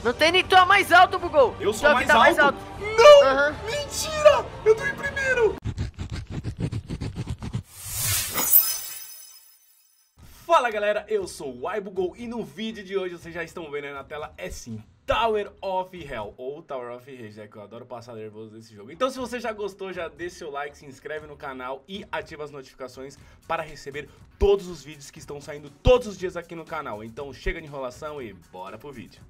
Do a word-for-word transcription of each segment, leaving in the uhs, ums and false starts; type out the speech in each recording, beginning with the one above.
Não tem nem tu é mais alto, Bugou. Eu sou Tu mais, tá alto? mais alto. Não! Aham. Mentira! Eu tô em primeiro! Fala galera, eu sou o iBugou e no vídeo de hoje vocês já estão vendo aí na tela, é sim, Tower of Hell ou Tower of Rage, é que eu adoro passar nervoso desse jogo. Então se você já gostou, já deixa seu like, se inscreve no canal e ativa as notificações para receber todos os vídeos que estão saindo todos os dias aqui no canal. Então chega de enrolação e bora pro vídeo.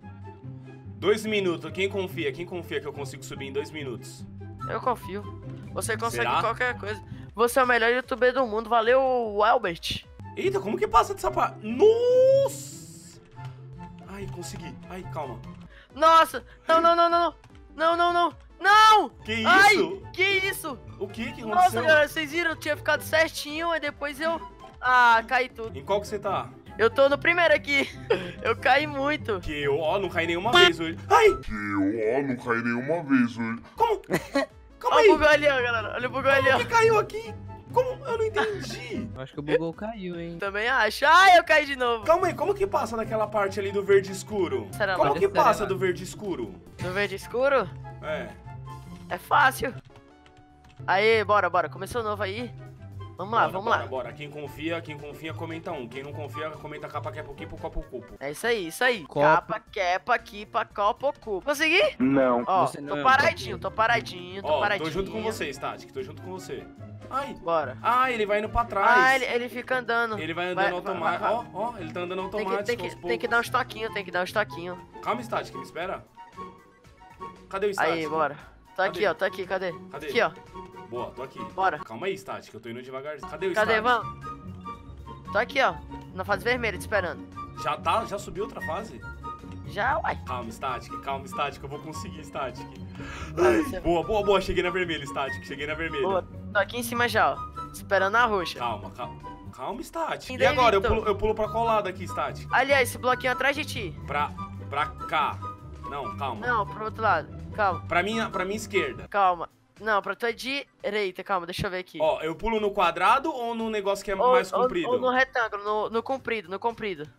Dois minutos, quem confia? Quem confia que eu consigo subir em dois minutos? Eu confio. Você consegue Será? qualquer coisa. Você é o melhor youtuber do mundo. Valeu, Albert. Eita, como que passa dessa parte? Nossa! Ai, consegui. Ai, calma. Nossa! Não, não, não, não, não. Não, não, não. Não! Que isso? Ai, que isso? O que que Nossa, aconteceu? galera, vocês viram? Eu tinha ficado certinho e depois eu... Ah, caí tudo. Em qual que você tá? Eu tô no primeiro aqui. Eu caí muito. Que eu, ó, não caí nenhuma vez hoje. Ai! Que eu, ó, não caí nenhuma vez hoje. Como? Calma Olha aí! o bugou ali, ó, galera. Olha o bugou ali, ó. Como que caiu aqui? Como? Eu não entendi. Eu acho que o Bugou caiu, hein? Também acho. Ai, eu caí de novo. Calma aí, como que passa daquela parte ali do verde escuro? Será Como lá? que Será passa lá? do verde escuro? No verde escuro? É. É fácil. Aí, bora, bora. Começou novo aí. Vamos lá, Bora, vamos bora, lá. Bora, quem confia, quem confia, comenta um. Quem não confia, comenta capa, quepa, quipo, copo, cupo. É isso aí, isso aí. Copo. Capa, quepa, quipa, copo, cupo. Consegui? Não. Ó, Você não tô é um paradinho, tô paradinho, tô Ó, paradinho. tô junto com você, Static, tô junto com você. Ai. Bora. Ah, ele vai indo pra trás. Ah, ele, ele fica andando. Ele vai andando Vai- automático. vai- Ó, ó, ele tá andando Tem que, automático tem, que, aos tem poucos. que dar uns toquinhos, tem que dar uns toquinhos. Calma, Static, me espera. Cadê o Static? Aí, bora. Tô Cadê? aqui, ó, tô aqui, cadê? Cadê? Aqui, ó. Boa, tô aqui. Bora. Calma aí, Static, eu tô indo devagarzinho. Cadê o Cadê, Static? vamos? Tô aqui, ó. Na fase vermelha, te esperando. Já tá? Já subiu outra fase? Já, uai. Calma, Static, calma, Static, eu vou conseguir, Static. Vai, você- Boa, boa, boa, cheguei na vermelha, Static, cheguei na vermelha. Boa, tô aqui em cima já, ó. Esperando a roxa. Calma, calma. Calma, Static. E E daí, agora? Eu Victor? pulo, eu pulo pra qual lado aqui, Static? Aliás, esse bloquinho atrás de ti. Pra, pra cá. Não, calma. Não, pro outro lado. Calma, Pra minha, pra minha esquerda. calma. Não, pra tua direita, calma, deixa eu ver aqui. Ó, eu pulo no quadrado ou no negócio que é Ou- mais ou- comprido? Ou no retângulo, no, no comprido, no comprido.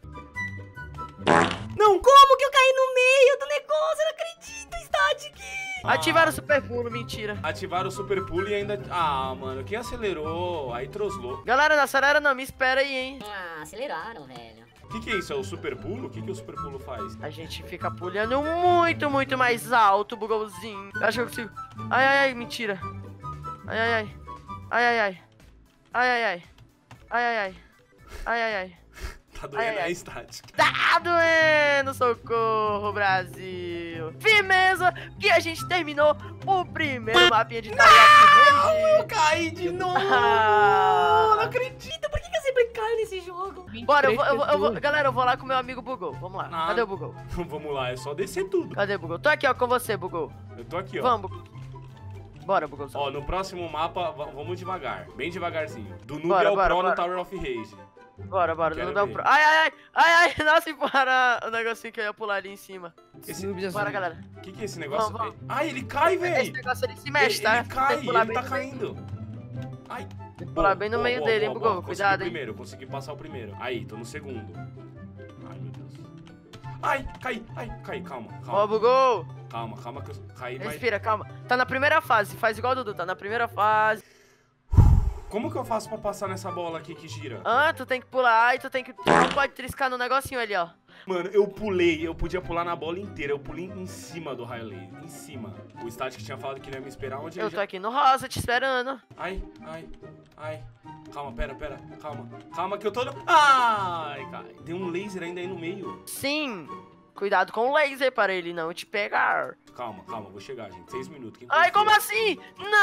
Não, Como que eu caí no meio do negócio? Eu não acredito, Static! Ah. Ativaram o super pulo, mentira. Ativaram o super pulo e ainda... Ah, mano, quem acelerou? Aí troslou. Galera, não acelera não, me espera aí, hein. Ah, aceleraram, velho. O que que é isso? É o super pulo? O que que o super pulo faz? A gente fica pulando muito, muito mais alto, bugolzinho. Eu acho que eu consigo. Ai, ai, ai, mentira. Ai, ai, ai. Ai, ai, ai. Ai, ai, ai. Ai, ai, ai. Ai, ai, ai. Tá doendo Ai, ai. aí, Static. Tá doendo, socorro, Brasil. Firmeza, que a gente terminou o primeiro mapinha de Tower of Eu Rage. caí de novo! Ah. Não acredito! Por que eu sempre caio nesse jogo? Bora, eu vou, eu vou- eu vou- galera, eu vou lá com meu amigo Bugol. Vamos lá. Ah. Cadê o Bugol? Vamos lá, é só descer tudo. Cadê o Bugol? Tô aqui, ó, com você, Bugol. Eu tô aqui, ó. Vamos, Bugol. Bora, Bugol. Ó, no próximo mapa, va- vamos devagar. Bem devagarzinho. Do noob Bora, ao bora, pro no bora. Tower of Rage. Bora, bora. Quero Não dá ver. pro... Ai, ai, ai. Ai, ai. Nossa, para o negocinho que eu ia pular ali em cima. Esse- Bora, galera. O que que é esse negócio? Vamos, vamos. Ah, ele cai, Esse velho! negócio ali se Ele, mexe, tá? ele cai, Tem que pular ele bem tá no meio. caindo. Ai. Tem que pular bem no meio dele, hein, Bugol? Consegui Cuidado, o hein. primeiro, consegui passar o primeiro. Aí, tô no segundo. Ai, meu Deus. Ai, caí, ai, caí, calma, Ó, calma. Bugol. Calma, calma que eu caí, mas... Respira, calma. Tá na primeira fase. Faz igual o Dudu. Tá na primeira fase. Como que eu faço pra passar nessa bola aqui que gira? Ah, tu tem que pular e tu tem que... Tu não pode triscar no negocinho ali, ó. Mano, eu pulei, eu podia pular na bola inteira. Eu pulei em cima do raio laser, em cima. O Static tinha falado que não ia me esperar, onde Eu ele tô já... aqui no rosa te esperando. Ai, ai, ai. Calma, pera, pera, calma. Calma que eu tô... no- Ai, cara. Tem um laser ainda aí no meio. Sim. Cuidado com o laser para ele não te pegar. Calma, calma, vou chegar, gente. Seis minutos. Quem Ai, confia? como assim?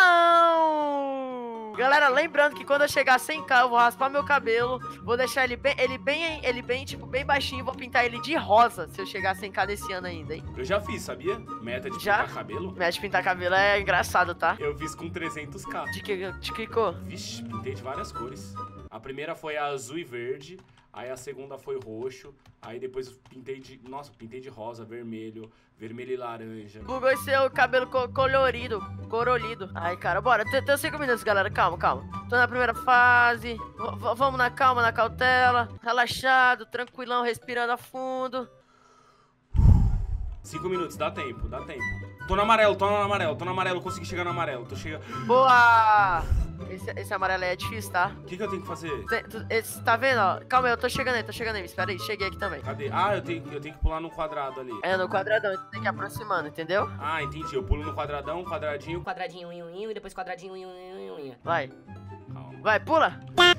Não! Galera, lembrando que quando eu chegar cem k, eu vou raspar meu cabelo. Vou deixar ele bem, ele bem, ele bem, tipo, bem baixinho. Vou pintar ele de rosa se eu chegar cem k nesse ano ainda, hein? Eu já fiz, sabia? Meta de Já? pintar cabelo. Mete de pintar cabelo é engraçado, tá? Eu fiz com trezentos k. De que, de que cor? Vixe, pintei de várias cores. A primeira foi azul e verde. Aí a segunda foi roxo. Aí depois eu pintei de... Nossa, pintei de rosa, vermelho, vermelho e laranja. Bugou esse seu cabelo co colorido, corolido. Ai, cara, bora. Tem, tem cinco minutos, galera. Calma, calma. Tô na primeira fase. V v vamos na calma, na cautela. Relaxado, tranquilão, respirando a fundo. Cinco minutos, dá tempo, dá tempo. Tô no amarelo, tô no amarelo, tô no amarelo, consegui chegar no amarelo, tô chegando. Boa! Esse, esse amarelo aí é difícil, tá? O que que eu tenho que fazer? Cê, tu, esse, tá vendo, ó? Calma aí, eu tô chegando aí, tô chegando aí. Espera aí, cheguei aqui também. Cadê? Ah, eu tenho, eu tenho que pular no quadrado ali. É, no quadradão, a gente tem que ir aproximando, entendeu? Ah, entendi. Eu pulo no quadradão, quadradinho. Quadradinho, inho, inho, e depois quadradinho, inho, inho, inho. Vai, Calma. vai, pula!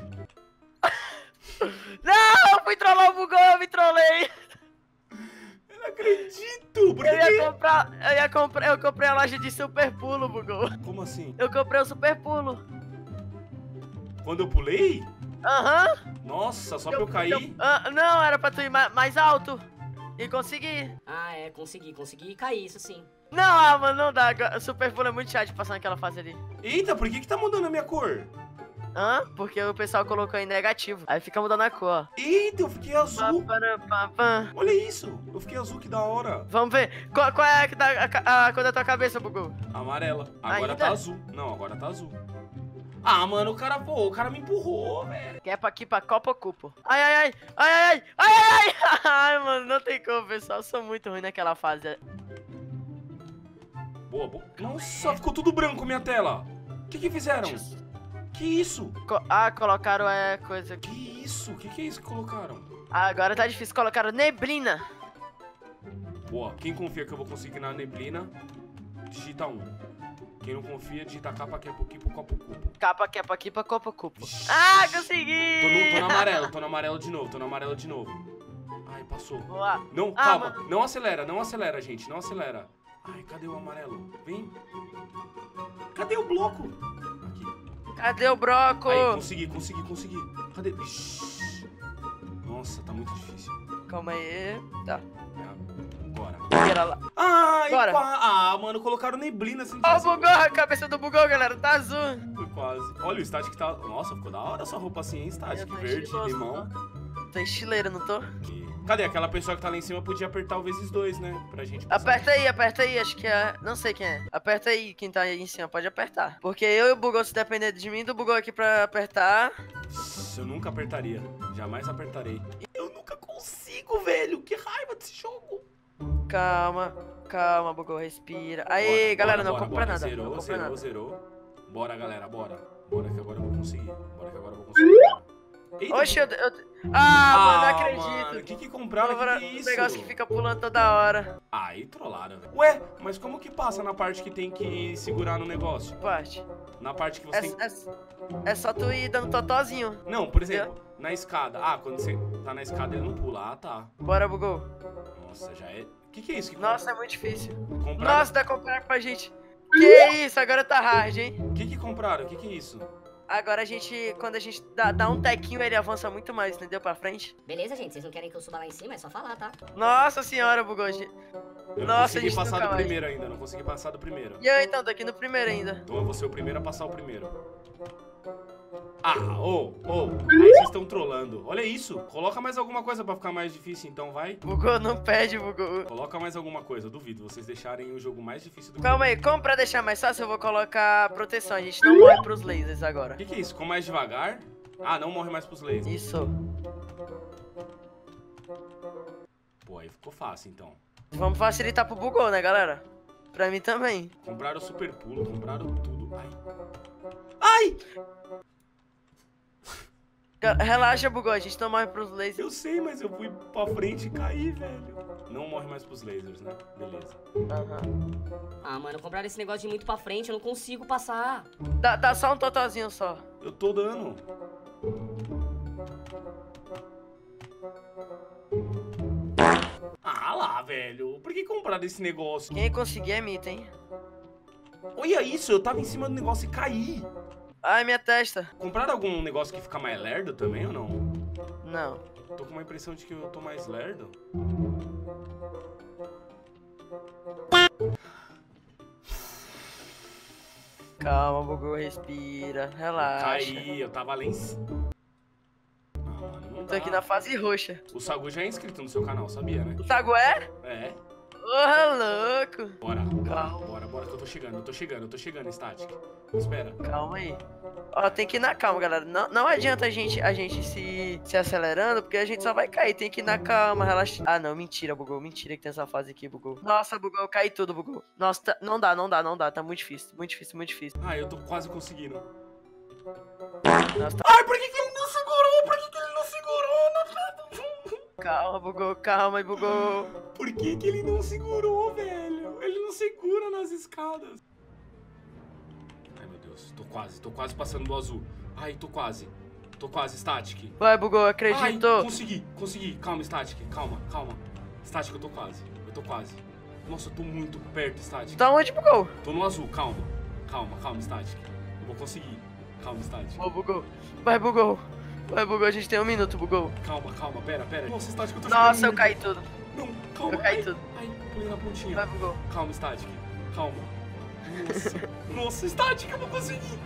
Não, eu fui trollar o bugou, eu me trolei! Eu não acredito! Por que Eu ia que... comprar, eu ia comprar, eu comprei a loja de super pulo, bugou. Como assim? Eu comprei o super pulo. Quando eu pulei? Aham. Nossa, só pra eu cair? eu- ah, não, era pra tu ir ma- mais alto. E conseguir. Ah, é, consegui, consegui cair, isso sim. Não, ah, mano, não dá. O super pulo é muito chato de passar naquela fase ali. Eita, por que que tá mudando a minha cor? Hã? Porque o pessoal colocou em negativo. Aí fica mudando a cor. Eita, eu fiquei azul. Pá, pará, pá, pá. Olha isso. Eu fiquei azul, que da hora. Vamos ver. Qual, qual é a, que tá- a, ca- a cor da tua cabeça, bugou? Amarela. Agora Ainda? tá azul. Não, agora tá azul. Ah, mano, o cara, pô, o cara me empurrou, velho. Que é pra aqui pra Copa Cupo. Ai, ai, ai. Ai, ai, ai. Ai, ai, ai. Ai, mano, não tem como, pessoal. Eu sou muito ruim naquela fase. Boa, boa. Nossa, ficou tudo branco minha tela. O que que fizeram? Que isso? Co- ah, colocaram é coisa. Que isso? O que que é isso que colocaram? Ah, agora tá difícil. Colocaram neblina. Boa, quem confia que eu vou conseguir na neblina, digita um. Quem não confia, digita capa, que é pouquinho pro copo cupo. Capa que é pra aqui pra Copa Cupo. Ah, consegui! Tô no, tô no amarelo, tô no amarelo de novo, tô no amarelo de novo. Ai, passou. Boa. Não, Ah, calma, mano. não acelera, não acelera, gente, não acelera. Ai, cadê o amarelo? Vem. Cadê o bloco? Aqui. Cadê o broco? Aí, consegui, consegui, consegui. Cadê? Ixi. Nossa, tá muito difícil. Calma aí. Tá. É, agora. Vira lá. Ai, Bora. qua- ah, mano, colocaram neblina assim. Ó, o bugou, a cabeça do bugou, galera. Tá azul. Foi quase. Olha, o Static tá... Nossa, ficou da hora essa roupa assim, hein, Static? Eu tô Verde, estiloso, limão. Tô estileiro, não tô? E- Cadê? Aquela pessoa que tá lá em cima podia apertar o vezes dois, né? Pra gente passar. Aperta aí, aperta aí. Acho que é. Não sei quem é. Aperta aí, quem tá aí em cima. Pode apertar. Porque eu e o bugou, se depender de mim, do bugou aqui pra apertar. Eu nunca apertaria. Jamais apertarei. Eu nunca consigo, velho. Que raiva desse jogo. Calma, calma, bugou, respira. Aí, Bora, galera, bora, não bora, compra bora. nada. Zerou, não compra zerou, nada. zerou. Bora, galera, bora. Bora que agora eu vou conseguir. Bora que agora eu vou conseguir. Eita, Oxe, eu, eu... Ah, mano, não acredito. mano, que que compraram? Que Agora, que é um isso? negócio que fica pulando toda hora. Aí trollaram, velho. Ué, mas como que passa na parte que tem que segurar no negócio? Parte. Na parte que você É, tem... é, é só tu ir dando totozinho. Não, por exemplo, na escada. Ah, quando você tá na escada ele não pula. Ah, tá. Bora, bugou. Nossa, já é... Que que é isso? Que Nossa, é muito difícil. compraram? Nossa, dá pra comprar pra gente. Que isso, agora tá hard, hein? Que que compraram? Que que é isso? Agora a gente, quando a gente dá, dá um tequinho, ele avança muito mais, entendeu? Pra frente. Beleza, gente? Vocês não querem que eu suba lá em cima? É só falar, tá? Nossa senhora, bugou. gente. Eu não Nossa, a consegui gente passar nunca do mais. primeiro ainda, não consegui passar do primeiro. E eu então, tô aqui no primeiro ainda. Então eu vou ser o primeiro a passar o primeiro. Ah, ô, ô, aí vocês estão trolando. Olha isso, coloca mais alguma coisa pra ficar mais difícil então, vai. Bugou, não pede, bugou. Coloca mais alguma coisa, eu duvido vocês deixarem o jogo mais difícil do que... Calma aí, como pra deixar mais fácil, eu vou colocar proteção. A gente não morre pros lasers agora. O que que é isso? Com mais devagar? Ah, não morre mais pros lasers. Isso. Pô, aí ficou fácil então. Vamos facilitar pro bugou, né, galera? Pra mim também. Compraram super pulo, compraram tudo. Ai. Ai! Ga- Relaxa, bugou, a gente não morre pros lasers. Eu sei, mas eu fui pra frente e caí, velho. Não morre mais pros lasers, né? Beleza. Aham. Ah, mano, compraram esse negócio de muito pra frente, eu não consigo passar. Dá, dá só um totozinho só. Eu tô dando. Ah lá, velho. Por que compraram esse negócio? Quem conseguir é mito, hein? Olha isso, eu tava em cima do negócio e caí. Ai, minha testa. Compraram algum negócio que fica mais lerdo também ou não? Não. Tô com uma impressão de que eu tô mais lerdo. Calma, bugou, respira. Relaxa. Caí, eu tava lá em cima. Ah, mano, não Tô aqui dá. na fase roxa. O Sagu já é inscrito no seu canal, sabia, né? O Sago é? É. Ô, louco. Bora, bora, Calma. bora, bora que eu tô chegando, eu tô chegando, eu tô chegando, Static. Espera. Calma aí. Ó, tem que ir na calma, galera. Não, não adianta a gente, a gente se, se acelerando, porque a gente só vai cair. Tem que ir na calma, relaxa. Ah, não, mentira, bugou. Mentira que tem essa fase aqui, bugou. Nossa, bugou, eu caí tudo, bugou. Nossa, tá- não dá, não dá, não dá. Tá muito difícil, muito difícil, muito difícil. Ah, eu tô quase conseguindo. Nossa, tá... Ai, por que, que ele não segurou? Por que, que ele não segurou? Calma, bugou, calma, e bugou. Por que, que ele não segurou, velho? Ele não segura nas escadas. Ai, meu Deus. Tô quase, tô quase passando do azul. Ai, tô quase. Tô quase, Static. Vai, bugou, Ai, acredito. consegui, consegui. Calma, Static. Calma, calma. Static, eu tô quase. Eu tô quase. Nossa, eu tô muito perto, Static. Tá onde, bugou? Tô no azul, calma. Calma, calma, Static. Eu vou conseguir. Calma, Static. Ô, bugou. Vai, bugou. Vai, bugou, a gente tem um minuto, bugou. Calma, calma, pera, pera. Nossa, Static, eu tô Nossa, chegando eu caí muito. tudo. Não, calma. Eu caí ai, tudo. Ai, pulei na pontinha. Vai, bugou. Calma, Static. Calma. Nossa. Nossa, Static, eu vou conseguir.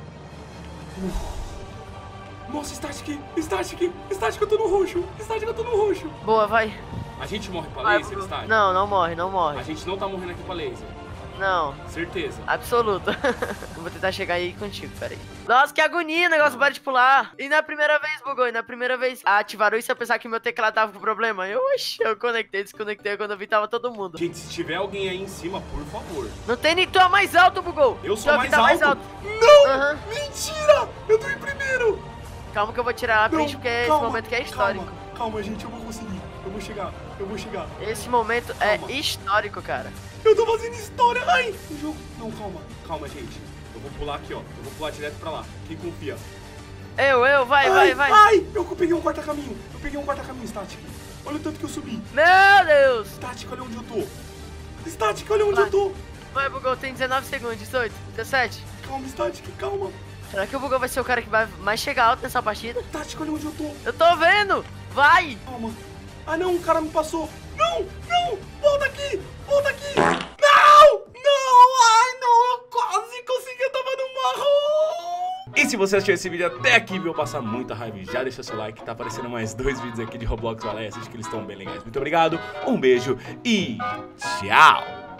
Uf. Nossa, Static. Static. Static, eu tô no roxo. Static, eu tô no roxo. Boa, vai. A gente morre pra Vai, laser, bugou. Static? Não, não morre, não A morre. gente não tá morrendo aqui pra laser. Não, Certeza. absoluto. Eu vou tentar chegar aí contigo, peraí. Nossa, que agonia, o negócio para de pular. E na primeira vez, bugou, e na primeira vez ativaram isso, eu pensava que meu teclado tava com problema. Eu, oxi, eu conectei, desconectei, quando eu vi tava todo mundo. Gente, se tiver alguém aí em cima, por favor. Não tem nem tu é mais alto, bugou. Eu sou Tu mais, tá alto. mais alto. Não! Aham. Mentira! Eu tô em primeiro! Calma que eu vou tirar a Não, print, porque é esse calma, momento que é histórico. Calma, calma, gente, eu vou conseguir. Eu vou chegar, eu vou chegar. Esse momento é Calma. histórico, cara. Eu tô fazendo história. Ai, o jogo. Não, calma, calma, gente. Eu vou pular aqui, ó. Eu vou pular direto pra lá. Quem confia? Eu, eu, vai, ai, vai, vai. Ai, eu peguei um quarta-caminho. Eu peguei um quarta-caminho, Static. Olha o tanto que eu subi. Meu Deus. Static, olha onde eu tô. Static, olha onde Vai. eu tô. Vai, bugou, tem dezenove segundos, dezoito, dezessete. Calma, Static, calma. Será que o bugou vai ser o cara que vai mais chegar alto nessa partida? Static, olha onde eu tô. Eu tô vendo. Vai. Calma. Ah, não, o cara me passou. Não, não, volta aqui, volta aqui. Não, não, ai, não, eu quase consegui, eu tava no marrom. E se você assistiu esse vídeo até aqui e viu passar muita raiva, já deixa seu like, tá aparecendo mais dois vídeos aqui de Roblox Valé, assiste que eles estão bem legais. Muito obrigado, um beijo e tchau.